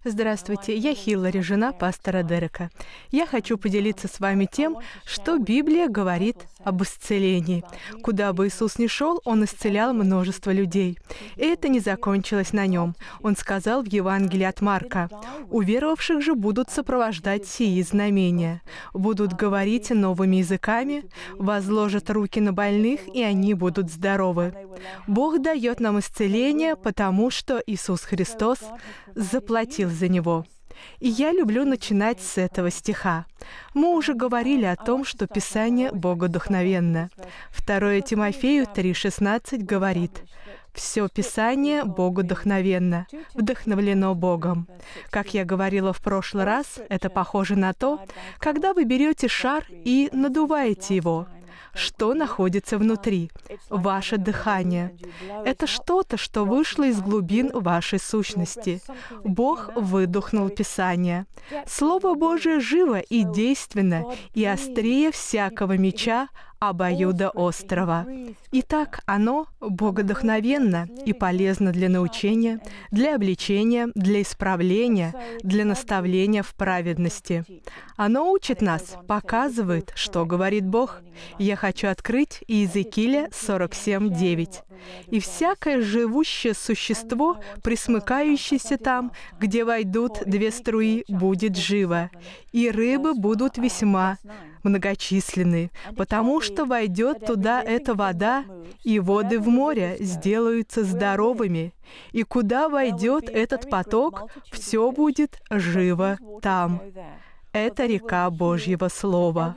Здравствуйте, я Хиллари, жена пастора Дерека. Я хочу поделиться с вами тем, что Библия говорит об исцелении. Куда бы Иисус ни шел, Он исцелял множество людей. И это не закончилось на Нем. Он сказал в Евангелии от Марка: «Уверовавших же будут сопровождать сии знамения. Будут говорить новыми языками, возложат руки на больных, и они будут здоровы». Бог дает нам исцеление, потому что Иисус Христос заплатил за него. И я люблю начинать с этого стиха. Мы уже говорили о том, что Писание богодухновенно. 2 Тимофею 3,16 говорит: «Все Писание богодухновенно, вдохновлено Богом». Как я говорила в прошлый раз, это похоже на то, когда вы берете шар и надуваете его. Что находится внутри? Ваше дыхание. Это что-то, что вышло из глубин вашей сущности. Бог выдохнул Писание. Слово Божие живо и действенно, и острее всякого меча обоюдоострого. Итак, оно богодухновенно и полезно для научения, для обличения, для исправления, для наставления в праведности. Оно учит нас, показывает, что говорит Бог. Я хочу открыть Иезекииля 47:9. «И всякое живущее существо, присмыкающееся там, где войдут две струи, будет живо, и рыбы будут весьма многочисленны, потому что войдет туда эта вода, и воды в море сделаются здоровыми, и куда войдет этот поток, все будет живо там». Это река Божьего Слова.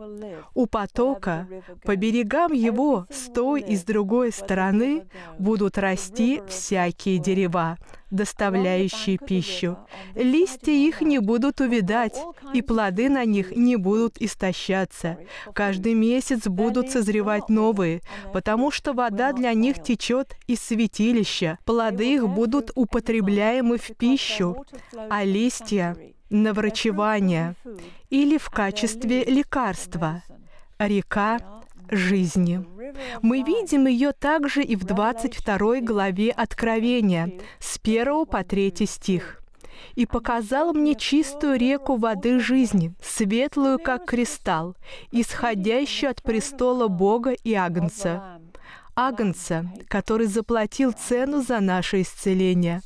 У потока, по берегам его, с той и с другой стороны, будут расти всякие дерева, доставляющие пищу. Листья их не будут увядать, и плоды на них не будут истощаться. Каждый месяц будут созревать новые, потому что вода для них течет из святилища. Плоды их будут употребляемы в пищу, а листья — на врачевание или в качестве лекарства. Река жизни. Мы видим ее также и в 22 главе Откровения, с 1 по 3 стих. «И показал мне чистую реку воды жизни, светлую, как кристалл, исходящую от престола Бога и Агнца». Агнца, который заплатил цену за наше исцеление.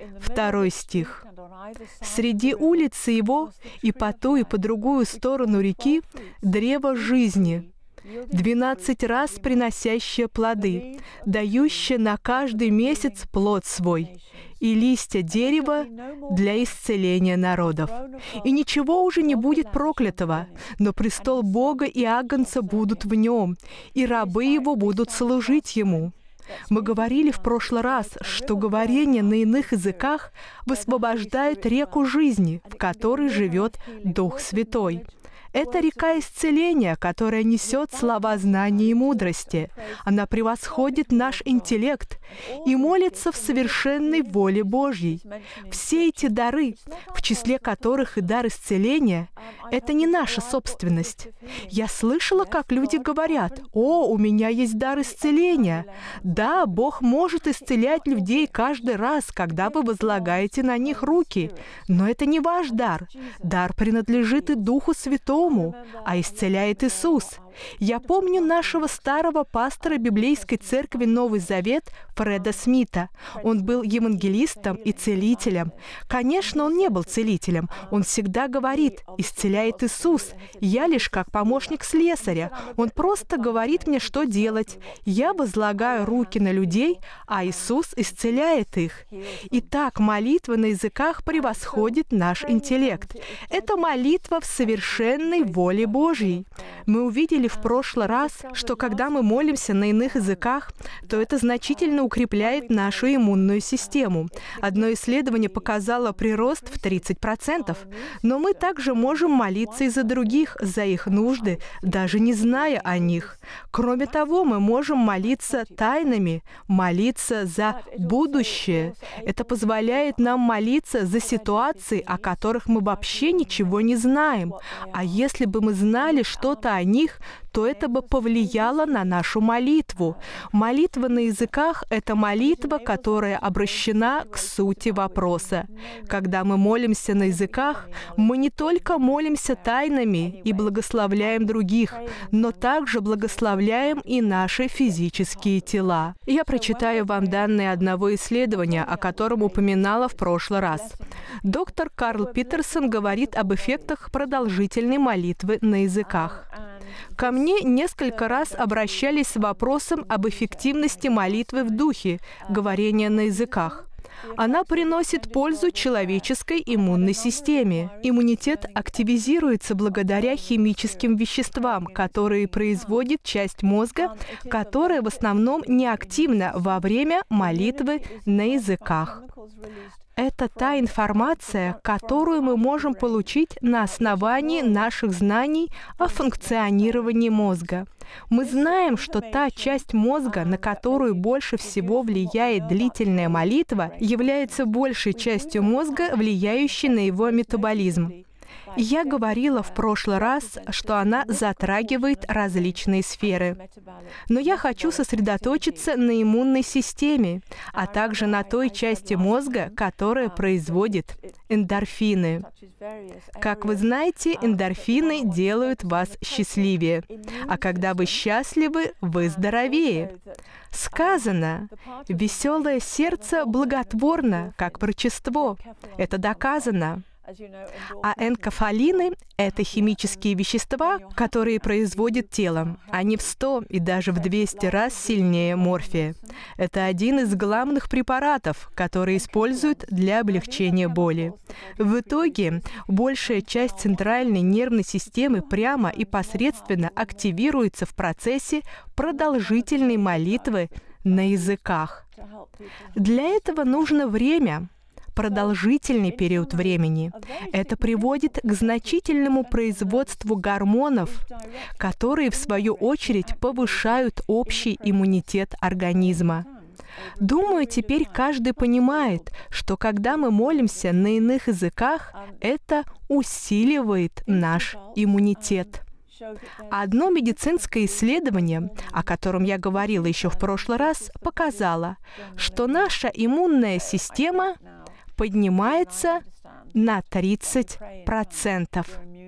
2 стих. «Среди улицы его и по ту, и по другую сторону реки древо жизни, 12 раз приносящее плоды, дающее на каждый месяц плод свой, и листья дерева для исцеления народов. И ничего уже не будет проклятого, но престол Бога и Агнца будут в нем, и рабы его будут служить ему». Мы говорили в прошлый раз, что говорение на иных языках высвобождает реку жизни, в которой живет Дух Святой. Это река исцеления, которая несет слова знания и мудрости. Она превосходит наш интеллект и молится в совершенной воле Божьей. Все эти дары, в числе которых и дар исцеления, это не наша собственность. Я слышала, как люди говорят: «О, у меня есть дар исцеления». Да, Бог может исцелять людей каждый раз, когда вы возлагаете на них руки. Но это не ваш дар. Дар принадлежит и Духу Святому, а исцеляет Иисус. Я помню нашего старого пастора библейской церкви Новый Завет Фреда Смита. Он был евангелистом и целителем. Конечно, он не был целителем. Он всегда говорит: «Исцеляет Иисус». Я лишь как помощник слесаря. Он просто говорит мне, что делать. Я возлагаю руки на людей, а Иисус исцеляет их. Итак, молитва на языках превосходит наш интеллект. Это молитва в совершенной воле Божьей. Мы увидели в прошлый раз, что когда мы молимся на иных языках, то это значительно укрепляет нашу иммунную систему. Одно исследование показало прирост в 30%, но мы также можем молиться и за других, за их нужды, даже не зная о них. Кроме того, мы можем молиться тайнами, молиться за будущее. Это позволяет нам молиться за ситуации, о которых мы вообще ничего не знаем. А если бы мы знали что-то о них, то это бы повлияло на нашу молитву. Молитва на языках — это молитва, которая обращена к сути вопроса. Когда мы молимся на языках, мы не только молимся тайнами и благословляем других, но также благословляем и наши физические тела. Я прочитаю вам данные одного исследования, о котором упоминала в прошлый раз. Доктор Карл Питерсон говорит об эффектах продолжительной молитвы на языках. Ко мне несколько раз обращались с вопросом об эффективности молитвы в духе, говорения на языках. Она приносит пользу человеческой иммунной системе. Иммунитет активизируется благодаря химическим веществам, которые производит часть мозга, которая в основном неактивна во время молитвы на языках. Это та информация, которую мы можем получить на основании наших знаний о функционировании мозга. Мы знаем, что та часть мозга, на которую больше всего влияет длительная молитва, является большей частью мозга, влияющей на его метаболизм. Я говорила в прошлый раз, что она затрагивает различные сферы. Но я хочу сосредоточиться на иммунной системе, а также на той части мозга, которая производит эндорфины. Как вы знаете, эндорфины делают вас счастливее, а когда вы счастливы, вы здоровее. Сказано, веселое сердце благотворно, как врачество. Это доказано. А энкефалины — это химические вещества, которые производит тело. Они в 100 и даже в 200 раз сильнее морфия. Это один из главных препаратов, которые используют для облегчения боли. В итоге, большая часть центральной нервной системы прямо и посредственно активируется в процессе продолжительной молитвы на языках. Для этого нужно время. Продолжительный период времени. Это приводит к значительному производству гормонов, которые, в свою очередь, повышают общий иммунитет организма. Думаю, теперь каждый понимает, что когда мы молимся на иных языках, это усиливает наш иммунитет. Одно медицинское исследование, о котором я говорила еще в прошлый раз, показало, что наша иммунная система поднимается на 30%.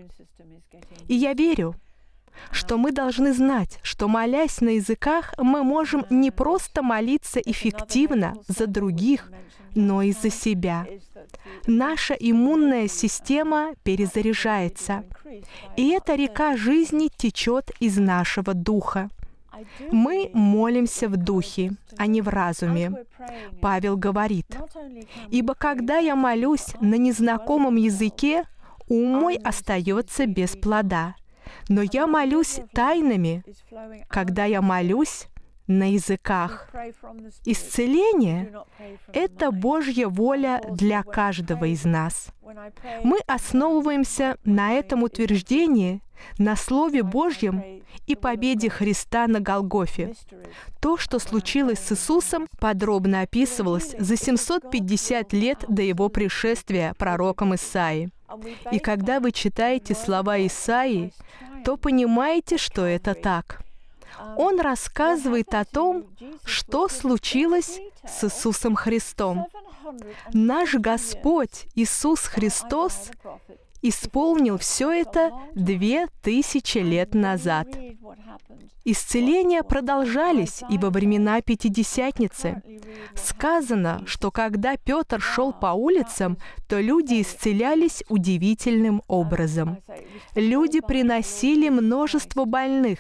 И я верю, что мы должны знать, что, молясь на языках, мы можем не просто молиться эффективно за других, но и за себя. Наша иммунная система перезаряжается, и эта река жизни течет из нашего духа. Мы молимся в духе, а не в разуме. Павел говорит: «Ибо когда я молюсь на незнакомом языке, ум мой остается без плода. Но я молюсь тайнами, когда я молюсь на языках». Исцеление — это Божья воля для каждого из нас. Мы основываемся на этом утверждении, на Слове Божьем и победе Христа на Голгофе. То, что случилось с Иисусом, подробно описывалось за 750 лет до Его пришествия пророком Исаии. И когда вы читаете слова Исаии, то понимаете, что это так. Он рассказывает о том, что случилось с Иисусом Христом. Наш Господь Иисус Христос исполнил все это 2000 лет назад. Исцеления продолжались и во времена Пятидесятницы. Сказано, что когда Петр шел по улицам, то люди исцелялись удивительным образом. Люди приносили множество больных.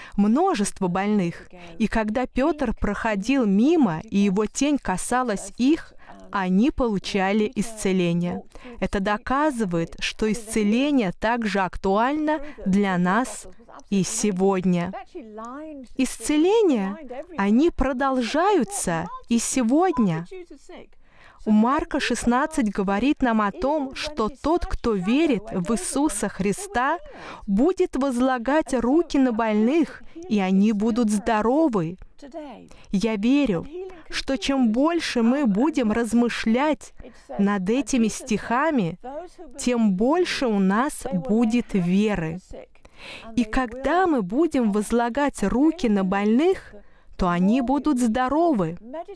И когда Петр проходил мимо, и его тень касалась их, они получали исцеление. Это доказывает, что исцеление также актуально для нас и сегодня. Исцеления, они продолжаются и сегодня. Марка 16 говорит нам о том, что тот, кто верит в Иисуса Христа, будет возлагать руки на больных, и они будут здоровы. Я верю, что чем больше мы будем размышлять над этими стихами, тем больше у нас будет веры. И когда мы будем возлагать руки на больных, то они будут здоровы.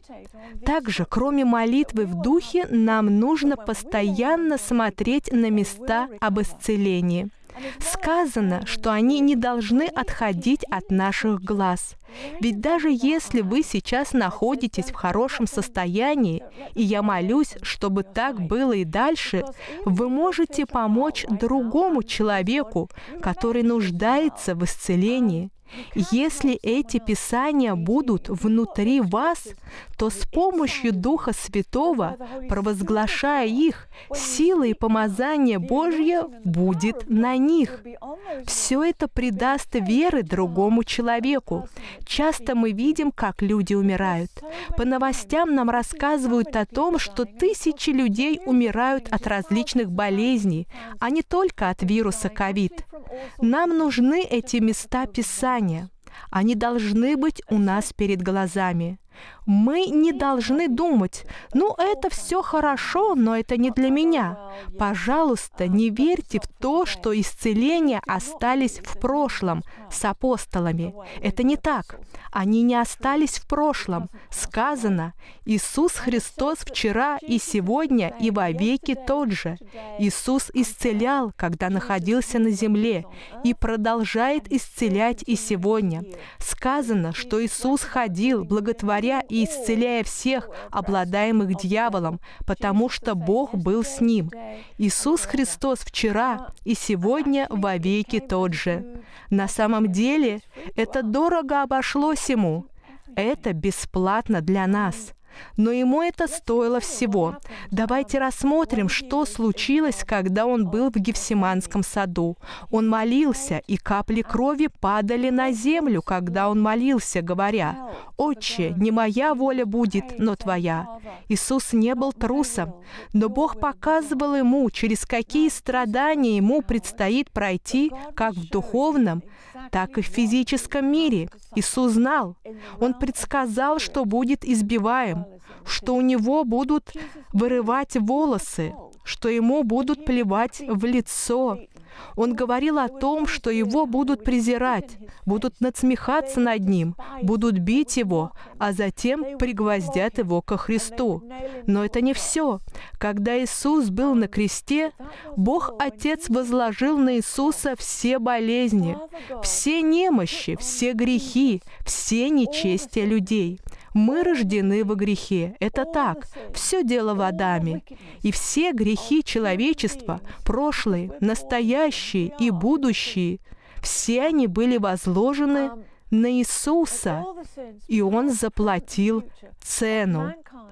Также, кроме молитвы в духе, нам нужно постоянно смотреть на места об исцелении. Сказано, что они не должны отходить от наших глаз. Ведь даже если вы сейчас находитесь в хорошем состоянии, и я молюсь, чтобы так было и дальше, вы можете помочь другому человеку, который нуждается в исцелении. Если эти писания будут внутри вас, то с помощью Духа Святого, провозглашая их, сила и помазание Божье будет на них. Все это придаст веры другому человеку. Часто мы видим, как люди умирают. По новостям нам рассказывают о том, что тысячи людей умирают от различных болезней, а не только от вируса ковид. Нам нужны эти места Писания. Они должны быть у нас перед глазами. Мы не должны думать: ну, это все хорошо, но это не для меня. Пожалуйста, не верьте в то, что исцеления остались в прошлом с апостолами. Это не так. Они не остались в прошлом. Сказано: Иисус Христос вчера и сегодня и вовеки тот же. Иисус исцелял, когда находился на земле, и продолжает исцелять и сегодня. Сказано, что Иисус ходил, благотворя и исцеляя всех, обладаемых дьяволом, потому что Бог был с ним. Иисус Христос вчера и сегодня вовеки тот же. На самом деле, это дорого обошлось Ему. Это бесплатно для нас. Но Ему это стоило всего. Давайте рассмотрим, что случилось, когда Он был в Гефсиманском саду. Он молился, и капли крови падали на землю, когда Он молился, говоря: «Отче, не моя воля будет, но Твоя». Иисус не был трусом, но Бог показывал Ему, через какие страдания Ему предстоит пройти как в духовном, так и в физическом мире. Иисус знал. Он предсказал, что будет избиваем, что у Него будут вырывать волосы, что Ему будут плевать в лицо. Он говорил о том, что Его будут презирать, будут надсмехаться над Ним, будут бить Его, а затем пригвоздят Его ко Христу. Но это не все. Когда Иисус был на кресте, Бог Отец возложил на Иисуса все болезни, все немощи, все грехи, все нечестия людей. Мы рождены во грехе. Это так. Все дело в Адаме. И все грехи человечества, прошлые, настоящие и будущие, все они были возложены на Иисуса, и Он заплатил цену.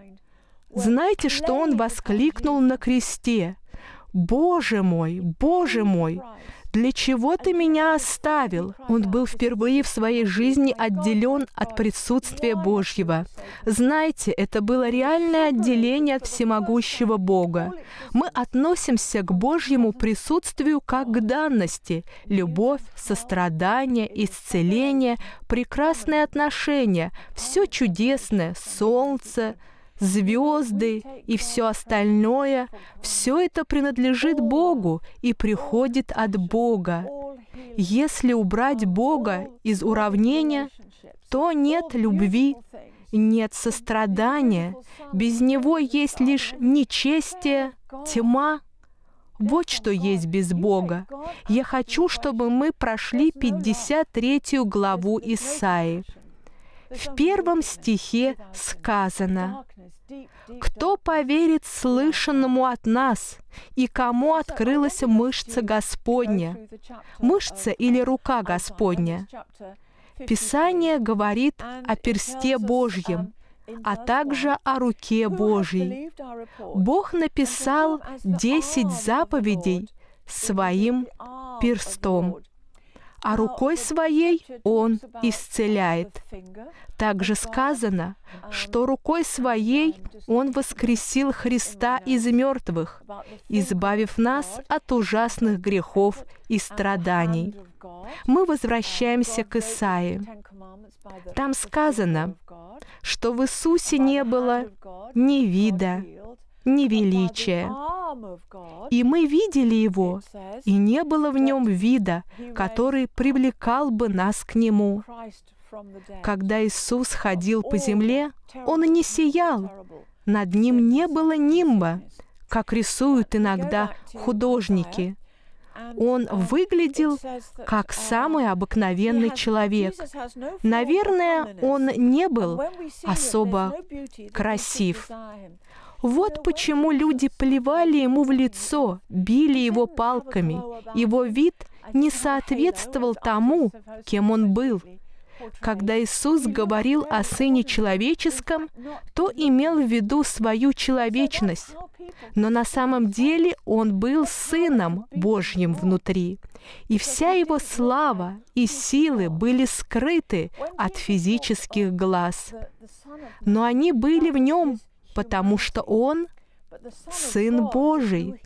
Знаете, что Он воскликнул на кресте? «Боже мой, Боже мой! Для чего Ты меня оставил?» Он был впервые в своей жизни отделен от присутствия Божьего. Знаете, это было реальное отделение от всемогущего Бога. Мы относимся к Божьему присутствию как к данности. Любовь, сострадание, исцеление, прекрасные отношения, все чудесное, солнце, звезды и все остальное, все это принадлежит Богу и приходит от Бога. Если убрать Бога из уравнения, то нет любви, нет сострадания, без Него есть лишь нечестие, тьма. Вот что есть без Бога. Я хочу, чтобы мы прошли 53 главу Исаии. В 1 стихе сказано: «Кто поверит слышанному от нас, и кому открылась мышца Господня?» Мышца или рука Господня? Писание говорит о персте Божьем, а также о руке Божьей. Бог написал 10 заповедей своим перстом, а рукой Своей Он исцеляет. Также сказано, что рукой Своей Он воскресил Христа из мертвых, избавив нас от ужасных грехов и страданий. Мы возвращаемся к Исаии. Там сказано, что в Иисусе не было ни вида, ни величия. И мы видели Его, и не было в Нем вида, который привлекал бы нас к Нему. Когда Иисус ходил по земле, Он не сиял, над Ним не было нимба, как рисуют иногда художники. Он выглядел как самый обыкновенный человек. Наверное, он не был особо красив. Вот почему люди плевали ему в лицо, били его палками. Его вид не соответствовал тому, кем он был. Когда Иисус говорил о Сыне Человеческом, то имел в виду свою человечность. Но на самом деле Он был Сыном Божьим внутри. И вся Его слава и силы были скрыты от физических глаз. Но они были в Нем, потому что Он Сын Божий.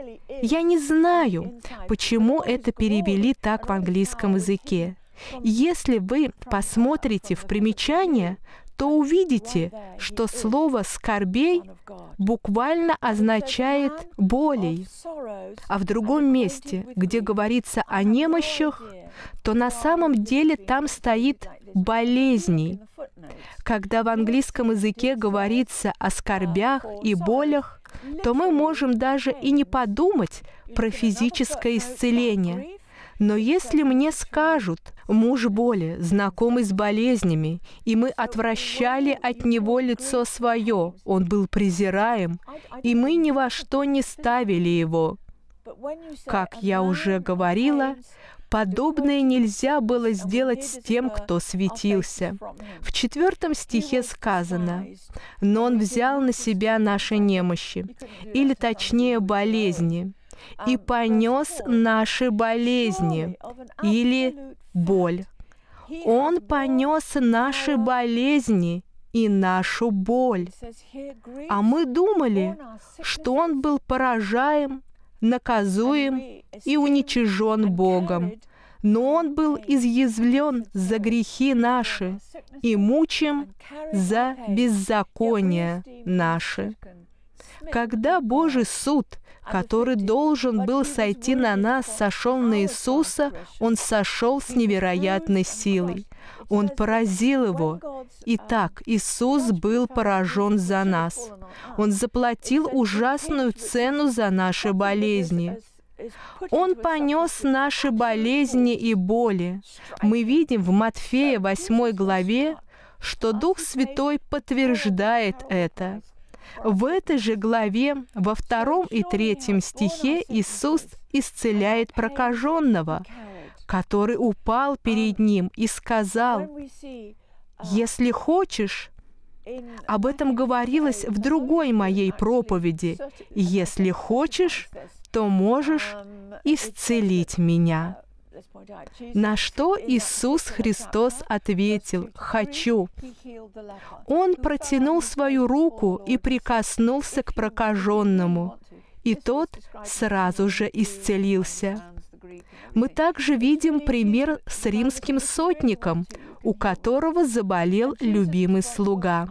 Я не знаю, почему это перевели так в английском языке. Если вы посмотрите в примечание, то увидите, что слово «скорбей» буквально означает «болей». А в другом месте, где говорится о немощах, то на самом деле там стоит «болезней». Когда в английском языке говорится о скорбях и болях, то мы можем даже и не подумать про физическое исцеление. Но если мне скажут, муж боли, знакомый с болезнями, и мы отвращали от него лицо свое, он был презираем, и мы ни во что не ставили его. Как я уже говорила, подобное нельзя было сделать с тем, кто светился. В 4 стихе сказано: «Но Он взял на себя наши немощи», или точнее болезни, «и понес наши болезни», или боль. Он понес наши болезни и нашу боль. А мы думали, что Он был поражаем, наказуем и уничижен Богом. Но Он был изъязвлен за грехи наши и мучим за беззакония наши. Когда Божий суд, который должен был сойти на нас, сошел на Иисуса, Он сошел с невероятной силой. Он поразил Его. Итак, Иисус был поражен за нас. Он заплатил ужасную цену за наши болезни. Он понес наши болезни и боли. Мы видим в Матфея 8 главе, что Дух Святой подтверждает это. В этой же главе, во 2 и 3 стихе, Иисус исцеляет прокаженного, который упал перед Ним и сказал: «Если хочешь», об этом говорилось в другой моей проповеди, «если хочешь, то можешь исцелить меня». На что Иисус Христос ответил: «Хочу». Он протянул свою руку и прикоснулся к прокаженному, и тот сразу же исцелился. Мы также видим пример с римским сотником, у которого заболел любимый слуга.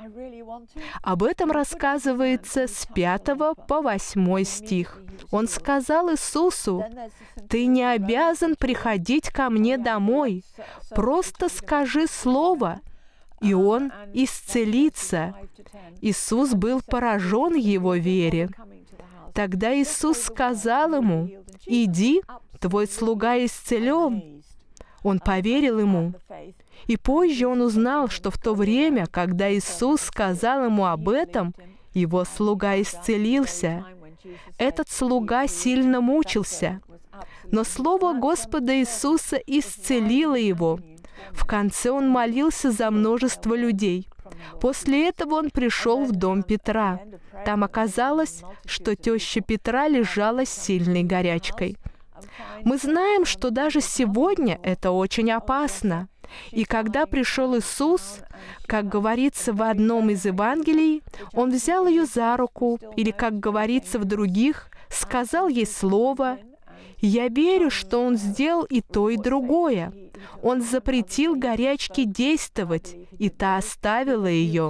Об этом рассказывается с 5 по 8 стих. Он сказал Иисусу: «Ты не обязан приходить ко мне домой, просто скажи слово, и он исцелится». Иисус был поражен его вере. Тогда Иисус сказал ему: «Иди, твой слуга исцелен». Он поверил ему. И позже он узнал, что в то время, когда Иисус сказал ему об этом, его слуга исцелился. Этот слуга сильно мучился, но слово Господа Иисуса исцелило его. В конце он молился за множество людей. После этого он пришел в дом Петра. Там оказалось, что теща Петра лежала с сильной горячкой. Мы знаем, что даже сегодня это очень опасно. И когда пришел Иисус, как говорится в одном из Евангелий, Он взял ее за руку, или, как говорится в других, сказал ей слово. Я верю, что Он сделал и то, и другое. Он запретил горячке действовать, и та оставила ее.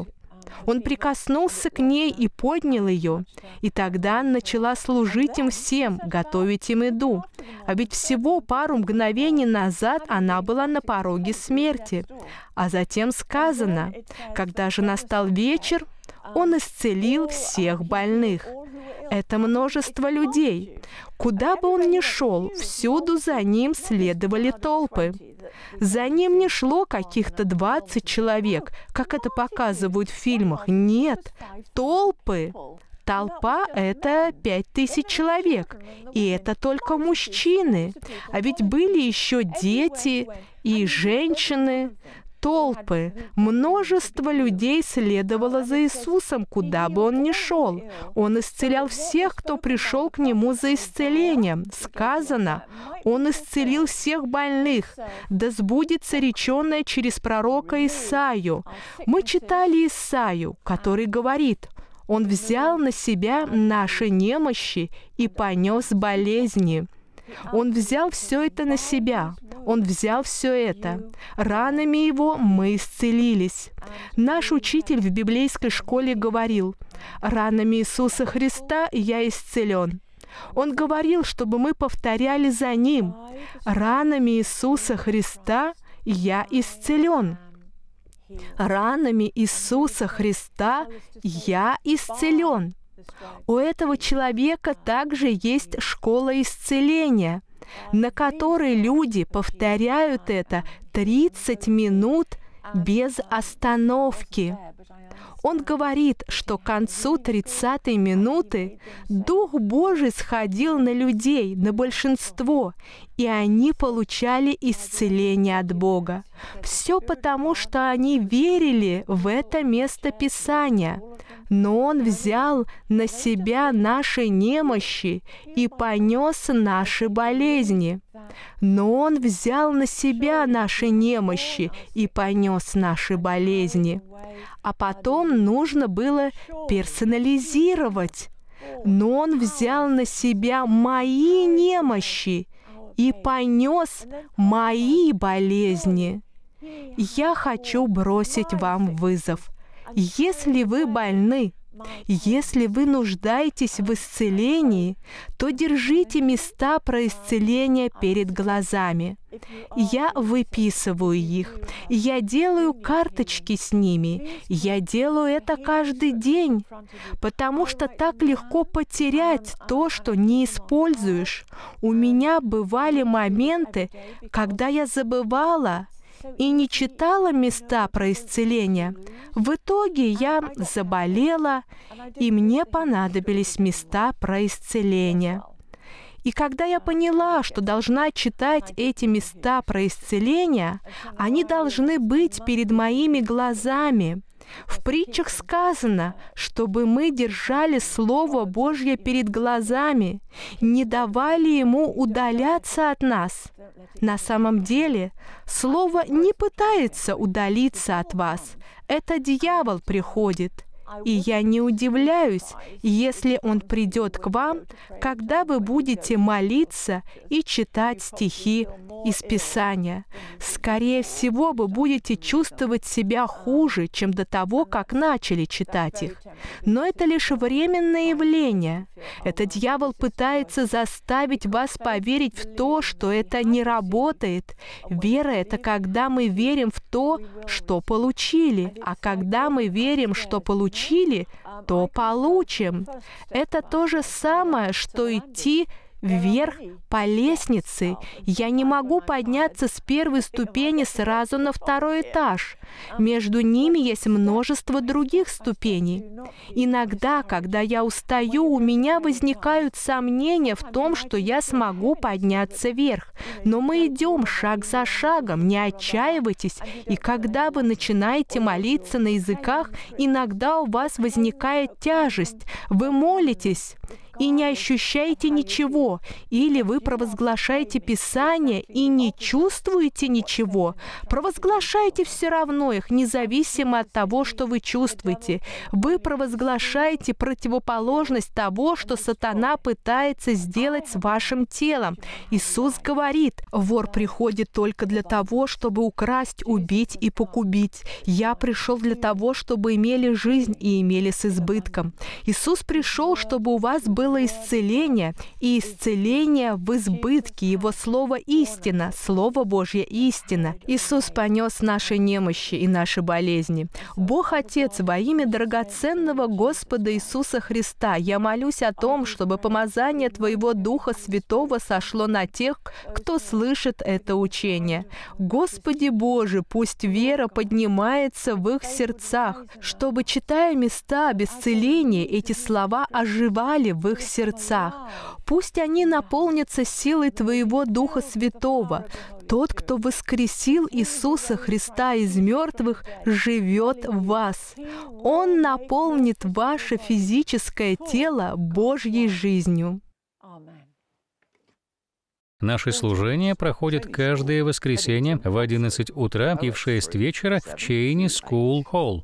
Он прикоснулся к ней и поднял ее. И тогда она начала служить им всем, готовить им еду. А ведь всего пару мгновений назад она была на пороге смерти. А затем сказано, когда же настал вечер, он исцелил всех больных. Это множество людей. Куда бы он ни шел, всюду за ним следовали толпы. За ним не шло каких-то 20 человек, как это показывают в фильмах. Нет, толпы. Толпа — это 5000 человек. И это только мужчины. А ведь были еще дети и женщины. Толпы, множество людей следовало за Иисусом, куда бы он ни шел. Он исцелял всех, кто пришел к Нему за исцелением. Сказано, Он исцелил всех больных. Да сбудется реченное через пророка Исаию. Мы читали Исаию, который говорит: Он взял на себя наши немощи и понес болезни. Он взял все это на себя. Он взял все это. Ранами Его мы исцелились. Наш учитель в библейской школе говорил: ранами Иисуса Христа я исцелен. Он говорил, чтобы мы повторяли за Ним: ранами Иисуса Христа я исцелен. Ранами Иисуса Христа я исцелен. У этого человека также есть школа исцеления, на которой люди повторяют это 30 минут без остановки. Он говорит, что к концу 30-й минуты Дух Божий сходил на людей, на большинство, и они получали исцеление от Бога. Все потому, что они верили в это место Писания. Но Он взял на себя наши немощи и понес наши болезни. Но Он взял на себя наши немощи и понес наши болезни. А потом нужно было персонализировать. Но Он взял на себя мои немощи и понес мои болезни. Я хочу бросить вам вызов. Если вы больны, если вы нуждаетесь в исцелении, то держите места про исцеление перед глазами. Я выписываю их. Я делаю карточки с ними. Я делаю это каждый день, потому что так легко потерять то, что не используешь. У меня бывали моменты, когда я забывала и не читала места про исцеление. В итоге я заболела, и мне понадобились места про исцеление. И когда я поняла, что должна читать эти места про исцеление, они должны быть перед моими глазами. В притчах сказано, чтобы мы держали Слово Божье перед глазами, не давали ему удаляться от нас. На самом деле, Слово не пытается удалиться от вас. Это дьявол приходит. И я не удивляюсь, если он придет к вам, когда вы будете молиться и читать стихи из Писания. Скорее всего, вы будете чувствовать себя хуже, чем до того, как начали читать их. Но это лишь временное явление. Этот дьявол пытается заставить вас поверить в то, что это не работает. Вера — это когда мы верим в то, что получили. А когда мы верим, что получили, то получим. Это то же самое, что идти вверх по лестнице. Я не могу подняться с первой ступени сразу на второй этаж. Между ними есть множество других ступеней. Иногда, когда я устаю, у меня возникают сомнения в том, что я смогу подняться вверх. Но мы идем шаг за шагом, не отчаивайтесь. И когда вы начинаете молиться на языках, иногда у вас возникает тяжесть. Вы молитесь, и не ощущаете ничего, или вы провозглашаете Писание и не чувствуете ничего, провозглашайте все равно их, независимо от того, что вы чувствуете. Вы провозглашаете противоположность того, что сатана пытается сделать с вашим телом. Иисус говорит: «Вор приходит только для того, чтобы украсть, убить и погубить. Я пришел для того, чтобы имели жизнь и имели с избытком». Иисус пришел, чтобы у вас было исцеление, и исцеление в избытке. Его Слово истина, Слово Божье истина. Иисус понес наши немощи и наши болезни. Бог Отец, во имя драгоценного Господа Иисуса Христа, я молюсь о том, чтобы помазание Твоего Духа Святого сошло на тех, кто слышит это учение. Господи Боже, пусть вера поднимается в их сердцах, чтобы, читая места об исцелении, эти слова оживали в их сердцах. Пусть они наполнятся силой Твоего Духа Святого. Тот, кто воскресил Иисуса Христа из мертвых, живет в вас. Он наполнит ваше физическое тело Божьей жизнью. Наши служения проходят каждое воскресенье в 11 утра и в 6 вечера в Чейни Скул Холл.